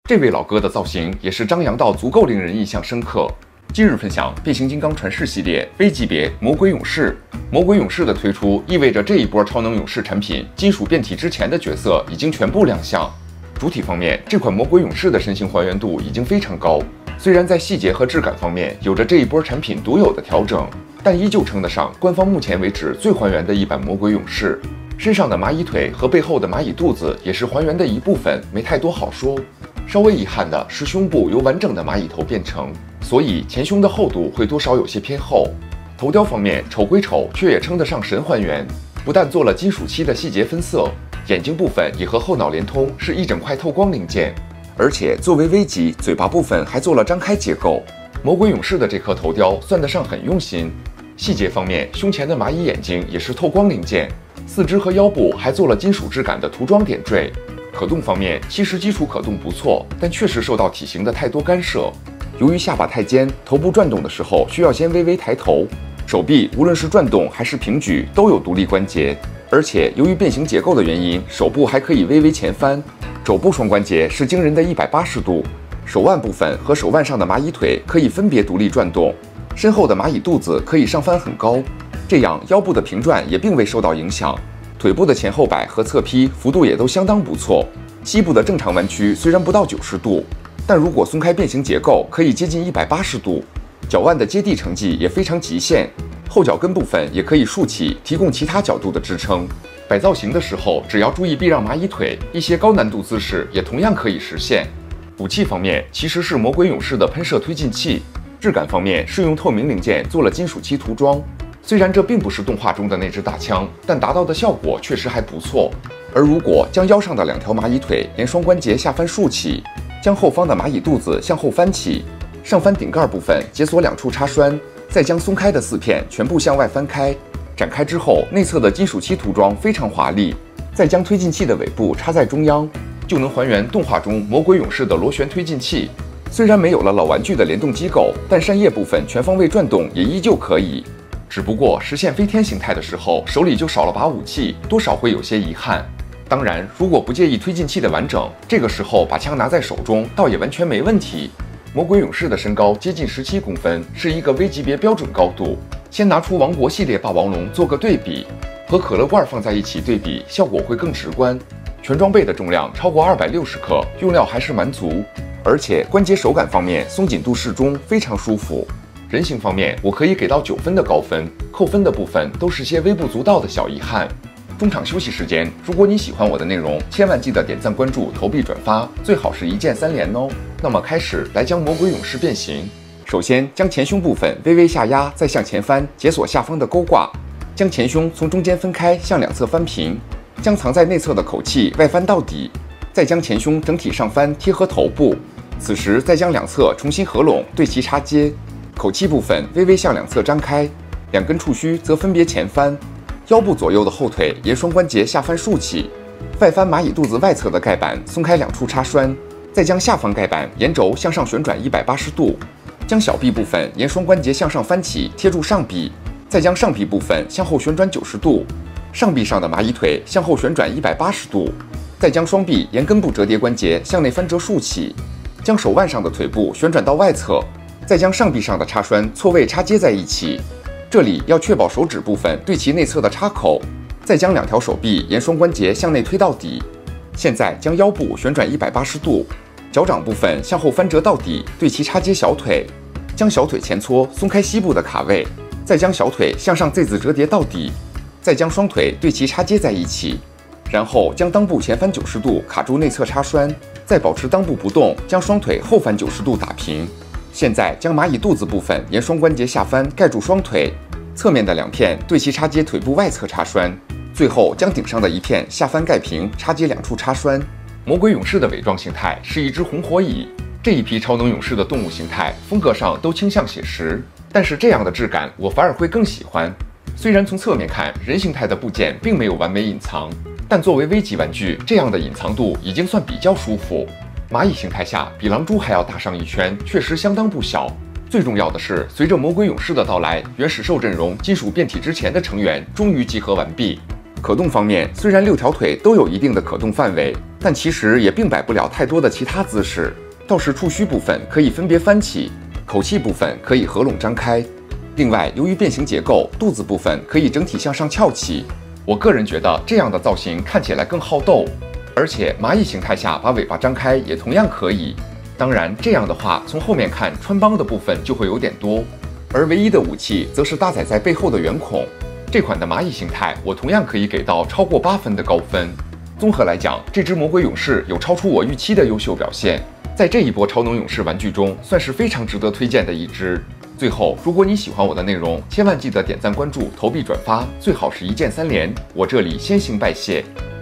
这位老哥的造型也是张扬到足够令人印象深刻。今日分享变形金刚传世系列 V 级别魔鬼勇士。魔鬼勇士的推出意味着这一波超能勇士产品金属变体之前的角色已经全部亮相。主体方面，这款魔鬼勇士的身形还原度已经非常高，虽然在细节和质感方面有着这一波产品独有的调整，但依旧称得上官方目前为止最还原的一版魔鬼勇士。身上的蚂蚁腿和背后的蚂蚁肚子也是还原的一部分，没太多好说。稍微遗憾的是胸部由完整的蚂蚁头变成，所以前胸的厚度会多少有些偏厚。头雕方面丑归丑，却也称得上神还原，不但做了金属漆的细节分色，眼睛部分也和后脑连通，是一整块透光零件，而且作为 V 级，嘴巴部分还做了张开结构。魔鬼勇士的这颗头雕算得上很用心。细节方面，胸前的蚂蚁眼睛也是透光零件，四肢和腰部还做了金属质感的涂装点缀。可动方面，其实基础可动不错，但确实受到体型的太多干涉。由于下巴太尖，头部转动的时候需要先微微抬头，手臂无论是转动还是平举都有独立关节，而且由于变形结构的原因，手部还可以微微前翻，肘部双关节是惊人的180度，手腕部分和手腕上的蚂蚁腿可以分别独立转动，身后的蚂蚁肚子可以上翻很高，这样腰部的平转也并未受到影响。腿部的前后摆和侧劈幅度也都相当不错，膝部的正常弯曲虽然不到90度，但如果松开变形结构，可以接近180度。脚腕的接地成绩也非常极限，后脚跟部分也可以竖起，提供其他角度的支撑。摆造型的时候，只要注意避让蚂蚁腿，一些高难度姿势也同样可以实现。武器方面，其实是魔鬼勇士的喷射推进器，质感方面是用透明零件做了金属漆涂装。虽然这并不是动画中的那支大枪，但达到的效果确实还不错。而如果将腰上的2条蚂蚁腿沿双关节下翻竖起，将后方的蚂蚁肚子向后翻起，上翻顶盖部分解锁2处插栓，再将松开的4片全部向外翻开，展开之后，内侧的金属漆涂装非常华丽，再将推进器的尾部插在中央，就能还原动画中魔鬼勇士的螺旋推进器。虽然没有了老玩具的联动机构，但扇叶部分全方位转动也依旧可以。只不过实现飞天形态的时候，手里就少了把武器，多少会有些遗憾。当然，如果不介意推进器的完整，这个时候把枪拿在手中，倒也完全没问题。魔鬼勇士的身高接近17公分，是一个 V 级别标准高度。先拿出王国系列霸王龙做个对比，和可乐罐放在一起对比，效果会更直观。全装备的重量超过260克，用料还是蛮足，而且关节手感方面松紧度适中，非常舒服。人形方面，我可以给到9分的高分，扣分的部分都是些微不足道的小遗憾。中场休息时间，如果你喜欢我的内容，千万记得点赞、关注、投币、转发，最好是一键3连哦。那么开始来将魔鬼勇士变形。首先将前胸部分微微下压，再向前翻，解锁下方的钩挂，将前胸从中间分开，向两侧翻平，将藏在内侧的口器外翻到底，再将前胸整体上翻贴合头部。此时再将两侧重新合拢，对其插接。口器部分微微向两侧张开，2根触须则分别前翻，腰部左右的后腿沿双关节下翻竖起，外翻蚂蚁肚子外侧的盖板松开2处插栓，再将下方盖板沿轴向上旋转180度，将小臂部分沿双关节向上翻起贴住上臂，再将上臂部分向后旋转90度，上臂上的蚂蚁腿向后旋转180度，再将双臂沿根部折叠关节向内翻折竖起，将手腕上的腿部旋转到外侧，再将上臂上的插栓错位插接在一起，这里要确保手指部分对其内侧的插口，再将2条手臂沿双关节向内推到底。现在将腰部旋转180度，脚掌部分向后翻折到底，对其插接小腿，将小腿前搓松开膝部的卡位，再将小腿向上 Z 字折叠到底，再将双腿对其插接在一起，然后将裆部前翻90度卡住内侧插栓，再保持裆部不动，将双腿后翻90度打平。现在将蚂蚁肚子部分沿双关节下翻盖住双腿，侧面的2片对其插接腿部外侧插栓，最后将顶上的1片下翻盖平，插接2处插栓。魔鬼勇士的伪装形态是一只红火蚁，这一批超能勇士的动物形态风格上都倾向写实，但是这样的质感我反而会更喜欢。虽然从侧面看人形态的部件并没有完美隐藏，但作为 V 级玩具，这样的隐藏度已经算比较舒服。蚂蚁形态下比狼蛛还要大上1圈，确实相当不小。最重要的是，随着魔鬼勇士的到来，原始兽阵容金属变体之前的成员终于集合完毕。可动方面，虽然6条腿都有一定的可动范围， 但其实也并摆不了太多的其他姿势，倒是触须部分可以分别翻起，口器部分可以合拢张开。另外，由于变形结构，肚子部分可以整体向上翘起。我个人觉得这样的造型看起来更好斗，而且蚂蚁形态下把尾巴张开也同样可以。当然，这样的话从后面看穿帮的部分就会有点多，而唯一的武器则是搭载在背后的圆孔。这款的蚂蚁形态我同样可以给到超过8分的高分。综合来讲，这只魔鬼勇士有超出我预期的优秀表现，在这一波超能勇士玩具中算是非常值得推荐的一只。最后，如果你喜欢我的内容，千万记得点赞、关注、投币、转发，最好是一键3连。我这里先行拜谢。